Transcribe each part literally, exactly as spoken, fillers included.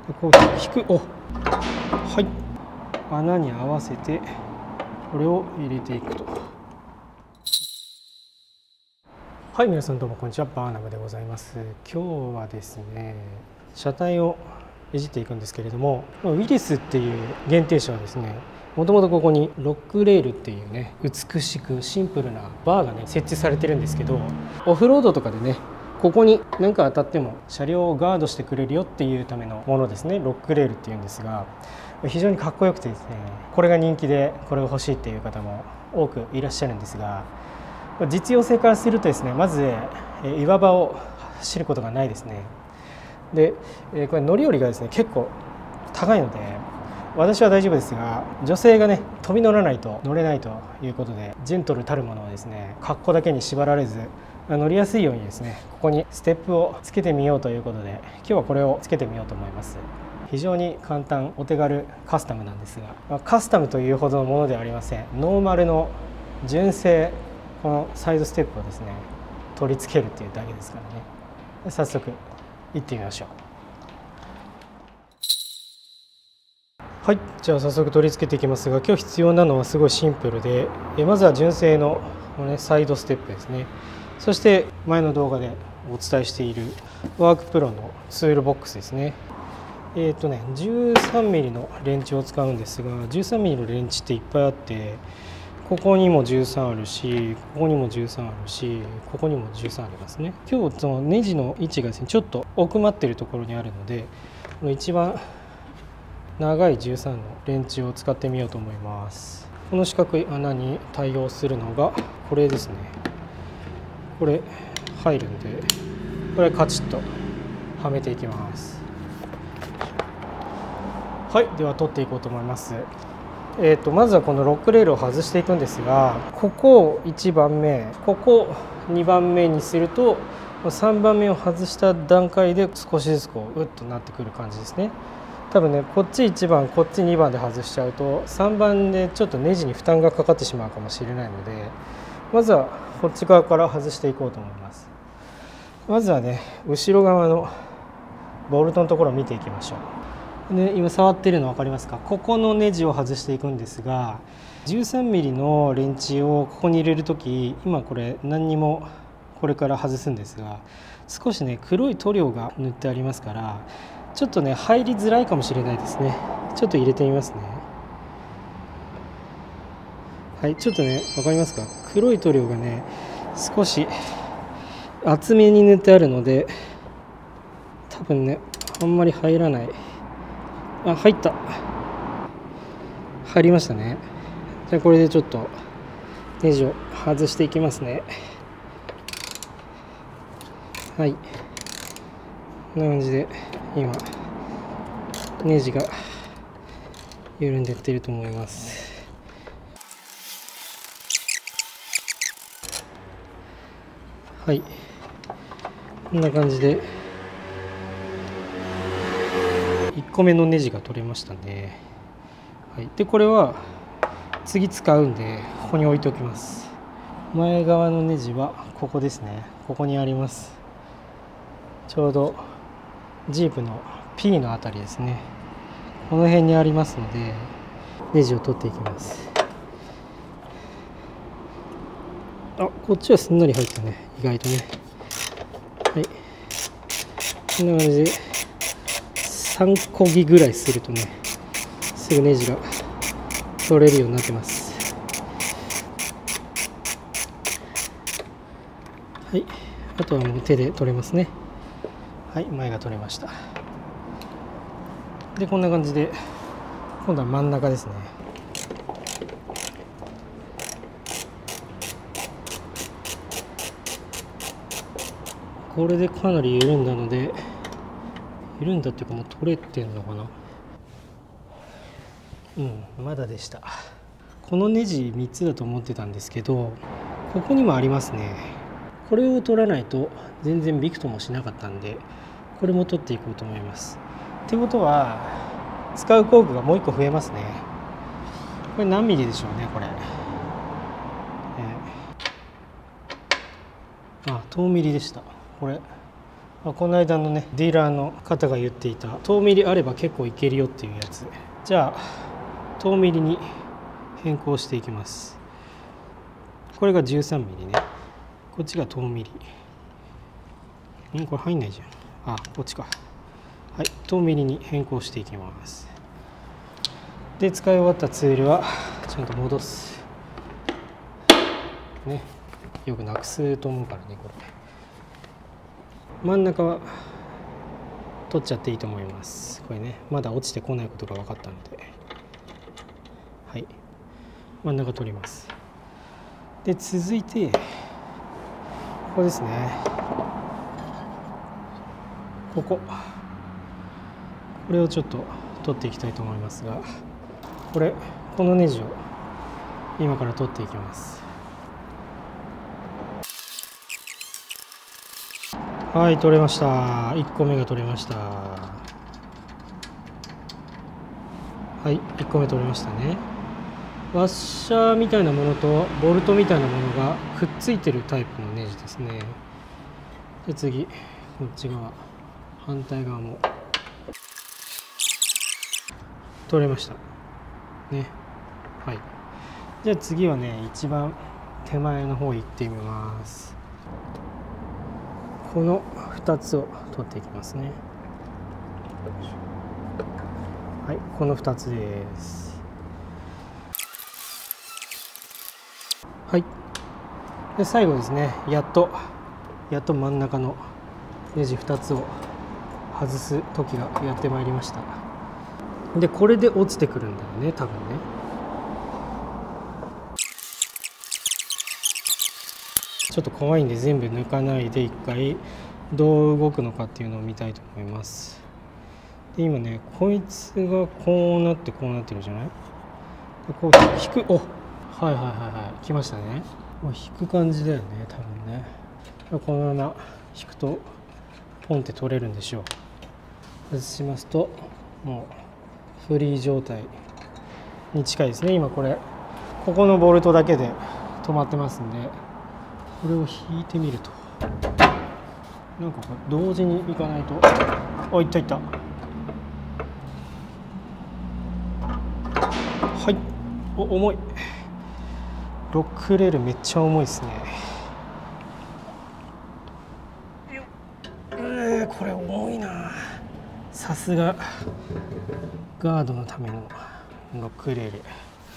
こう引く、お、はい、穴に合わせてこれを入れていくと。はい、皆さんどうもこんにちは、バーナムでございます。今日はですね、車体をいじっていくんですけれども、ウィリスっていう限定車はですね、もともとここにロックレールっていうね、美しくシンプルなバーがね設置されてるんですけど、オフロードとかでね、ここに何か当たっても車両をガードしてくれるよっていうためのものですね。ロックレールっていうんですが、非常にかっこよくてですね、これが人気でこれが欲しいっていう方も多くいらっしゃるんですが、実用性からするとですね、まず岩場を走ることがないですね。でこれ乗り降りがですね結構高いので、私は大丈夫ですが、女性がね飛び乗らないと乗れないということで、ジェントルたるものはですね、格好だけに縛られず乗りやすいようにですね、ここにステップをつけてみようということで、今日はこれをつけてみようと思います。非常に簡単お手軽カスタムなんですが、カスタムというほどのものではありません。ノーマルの純正このサイドステップをですね取り付けるっていうだけですからね。早速行ってみましょう。はい、じゃあ早速取り付けていきますが、今日必要なのはすごいシンプルで、えまずは純正のこの、ね、サイドステップですね。そして前の動画でお伝えしているワークプロのツールボックスですね。えっとね じゅうさんミリ のレンチを使うんですが、 じゅうさんミリ のレンチっていっぱいあって、ここにもじゅうさんあるし、ここにもじゅうさんあるし、ここにもじゅうさんありますね。今日そのネジの位置がですねちょっと奥まっているところにあるので、この一番長いじゅうさんのレンチを使ってみようと思います。この四角い穴に対応するのがこれですね。これ入るんで、これカチッとはめていきます。はい、では取っていこうと思います。えー、とまずはこのロックレールを外していくんですが、ここをいちばんめ、ここにばんめにすると、さんばんめを外した段階で少しずつこううっとなってくる感じですね。多分ね、こっちいちばんこっちにばんで外しちゃうと、さんばんでちょっとネジに負担がかかってしまうかもしれないので、まずはこっち側から外していこうと思います。まずはね、後ろ側のボルトのところを見ていきましょう。で今触っているの分かりますか？ここのネジを外していくんですが、 じゅうさんミリ のレンチをここに入れるとき、今これ何にもこれから外すんですが、少しね黒い塗料が塗ってありますから、ちょっとね入りづらいかもしれないですね。ちょっと入れてみますね。はい、ちょっとね分かりますか？黒い塗料がね少し厚めに塗ってあるので、多分ねあんまり入らない。あ、入った。入りましたね。じゃあこれでちょっとネジを外していきますね。はい。こんな感じで今ネジが緩んでいってると思います。はい。こんな感じでいっこめのネジが取れましたね。はい、でこれは次使うんでここに置いておきます。前側のネジはここですね。ここにあります。ちょうどジープの P のあたりですね。この辺にありますので、ネジを取っていきます。あ、こっちはすんなり入ったね、意外とね。はい、こんな感じでさんこぎぐらいするとね、すぐネジが取れるようになってます。はい、あとはもう手で取れますね。はい、前が取れました。でこんな感じで、今度は真ん中ですね。これでかなり緩んだので、緩んだっていうかもう取れてんのかな。うん、まだでした。このネジみっつだと思ってたんですけど、ここにもありますね。これを取らないと全然びくともしなかったんで、これも取っていこうと思います。ってことは使う工具がもういっこ増えますね。これ何ミリでしょうね、これ。えー、あ、等ミリでした。これこの間のねディーラーの方が言っていた遠ミリあれば結構いけるよっていうやつ。じゃあ遠ミリに変更していきます。これがじゅうさんミリね。こっちが遠ミリ。んこれ入んないじゃん。あ、こっちか。はい、遠ミリに変更していきます。で、使い終わったツールはちゃんと戻す。ね、よくなくすと思うからね、これ。真ん中は取っちゃっていいと思います。これね、まだ落ちてこないことが分かったので。はい、真ん中取ります。で、続いて、ここですね。ここ。これをちょっと取っていきたいと思いますが、これ、このネジを今から取っていきます。はい、取れました。いっこめが取れました。はい、いっこめ取れましたね。ワッシャーみたいなものとボルトみたいなものがくっついてるタイプのネジですね。で、次、こっち側、反対側も取れましたね。はい、じゃあ次はね、一番手前の方行ってみます。このふたつを取っていきますね。はい、このふたつです。はい、で最後ですね。やっとやっと真ん中のネジふたつを外す時がやってまいりました。で、これで落ちてくるんだよね、多分ね。ちょっと怖いんで全部抜かないで一回どう動くのかっていうのを見たいと思います。で、今ね、こいつがこうなってこうなってるじゃない。で、こう引く、お、はいはいはいはい、来ましたね。もう引く感じだよね、多分ね。このまま引くとポンって取れるんでしょう。外しますともうフリー状態に近いですね。今これここのボルトだけで止まってますんで、これを引いてみるとなんか同時にいかないと、あ、いったいった。はい、お、重い。ロックレールめっちゃ重いですね。えー、これ重いな。さすがガードのためのロックレール。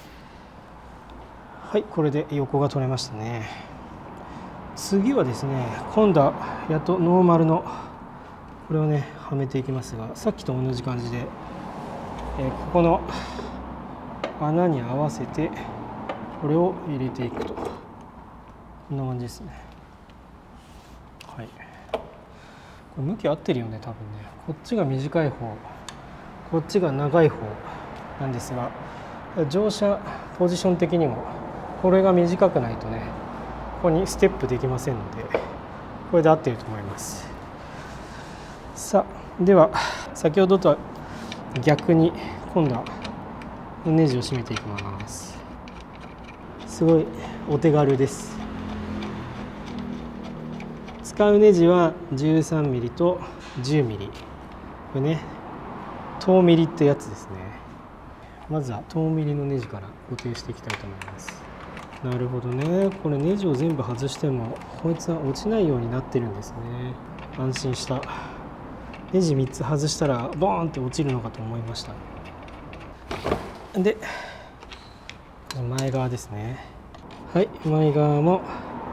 はい、これで横が取れましたね。次はですね、今度はやっとノーマルのこれをねはめていきますが、さっきと同じ感じで、えー、ここの穴に合わせてこれを入れていくと、こんな感じですね。はい、これ向き合ってるよね、多分ね。こっちが短い方、こっちが長い方なんですが、乗車ポジション的にもこれが短くないとね、ここにステップできませんので、これで合っていると思います。さあ、では先ほどとは逆に今度はネジを締めていきます。すごいお手軽です。使うネジはじゅうさんミリとじゅうミリ、これね遠ミリってやつですね。まずは遠ミリのネジから固定していきたいと思います。なるほどね。これネジを全部外してもこいつは落ちないようになってるんですね。安心した。ネジみっつ外したらボーンって落ちるのかと思いました。で、前側ですね。はい、前側も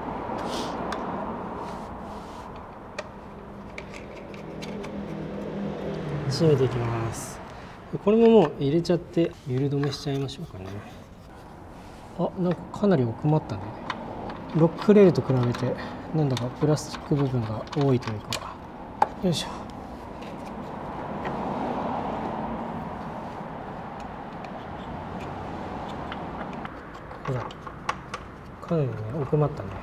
締めていきます。これももう入れちゃって揺れ止めしちゃいましょうかね。あ、なんかかなり奥まったね。ロックレールと比べてなんだかプラスチック部分が多いというか。よいしょ。ほら、かなりね奥まったね。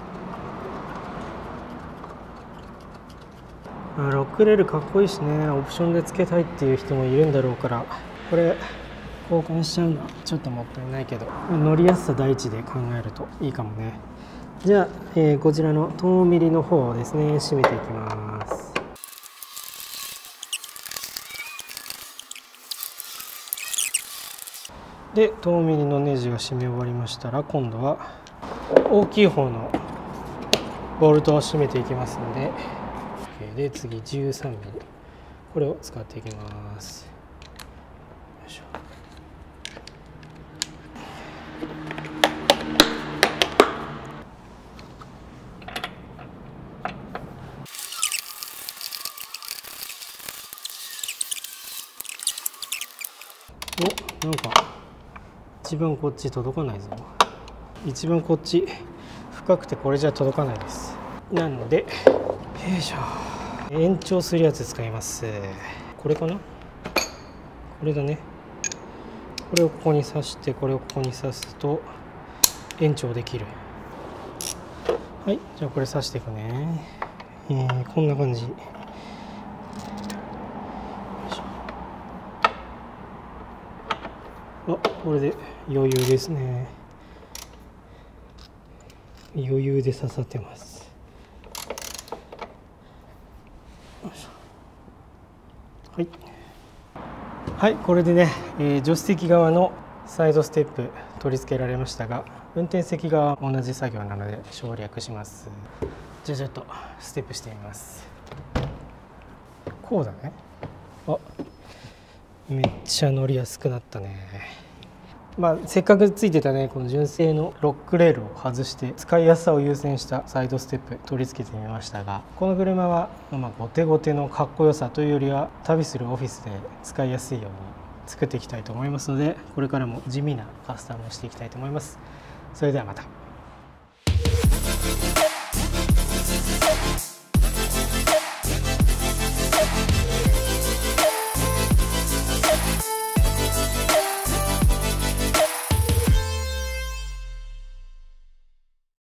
あ、ロックレールかっこいいしね、オプションで付けたいっていう人もいるんだろうから、これ交換しちゃうのはちょっともったいないけど、乗りやすさ第一で考えるといいかもね。じゃあ、えー、こちらの遠ミリの方をですね締めていきます。 で遠ミリのネジが締め終わりましたら、今度は大きい方のボルトを締めていきますので、で次じゅうさんミリ、これを使っていきます。よいしょ。お、なんか一番こっち届かないぞ。一番こっち深くてこれじゃ届かないです。なので、よいしょ、延長するやつ使います。これかな、これだね。これをここに刺して、これをここに刺すと延長できる。はい、じゃあこれ刺していくね。えー、こんな感じ。あ、これで余裕ですね。余裕で刺さってます。はい、はい、これでね、えー、助手席側のサイドステップ取り付けられましたが、運転席側は同じ作業なので省略します。じゃあちょっとステップしてみます。こうだね。あ、めっちゃ乗りやすくなったね。まあ、せっかくついてたね、この純正のロックレールを外して使いやすさを優先したサイドステップ取り付けてみましたが、この車はまあゴテゴテのかっこよさというよりは、旅するオフィスで使いやすいように作っていきたいと思いますので、これからも地味なカスタムをしていきたいと思います。それではまた。